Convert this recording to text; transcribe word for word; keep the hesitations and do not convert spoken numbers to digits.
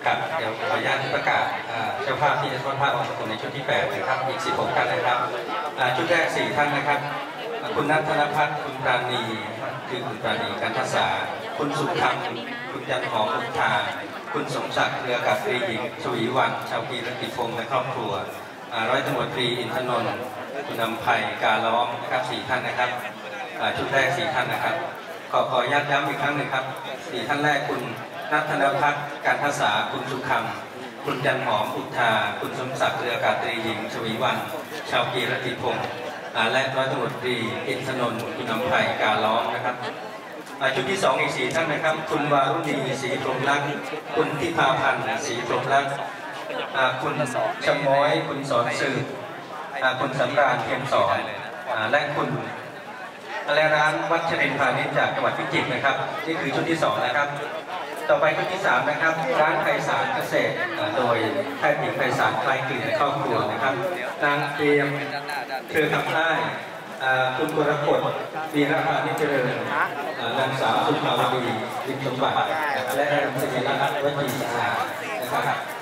ครับเดี๋ยวขออนุญาตประกาศเจ้าภาพที่จะทอดผ้าออกสกุลในชุดที่แปดนะครับอีกสิบหกท่านนะครับชุดแรกสี่ท่านนะครับคุณนัทธนภัทรคุณปราณีคือคุณปราณีกันทศาคุณสุธรรมคุณยันหอมอุทาคุณสมศักดิ์เรืออากาศตรีหญิงชวีวันชาวกีรติพงศ์และครอบครัวร้อยตำรวจตรีอินทนนท์คุณนำไผ่กาล้อมนะครับสี่ท่านนะครับชุดแรกสี่ท่านนะครับขอขอย้ำย้ำอีกครั้งหนึ่งครับสี่ท่านแรกคุณนัทธนภัทรกันทศาคุณสุธรรมคุณยันหอมอุทาคุณสมศักดิ์เรืออากาศตรีหญิงชวีวันชาวกีรติพงศ์และร้อยตำรวจตรีอินทนนท์คุณนำไผ่กาล้อมนะครับชุดที่สองอีกสี่ท่านนะครับคุณวารุณีศรีพรหมลักษณ์คุณทิพาพันธ์ศรีพรหมลักษณ์คุณชม้อยคุณสอนสืบคุณสำราญเทียมสอนและคุณและร้านวัชรินทร์พาณิชย์จากจังหวัดพิจิตรนะครับนี่คือชุดที่สองนะครับต่อไปชุดที่สามนะครับร้านไพศาลเกษตรโดยแพทย์หญิงไพศาลคล้ายกลิ่นและครอบครัวนะครับนางเตรียมเครือขับได้คุณกรกฎวีรพานิจเจริญนางสาวสุภาวดีลิมสมบัติและนางสิริรัตน์วัฒนีสานะครับ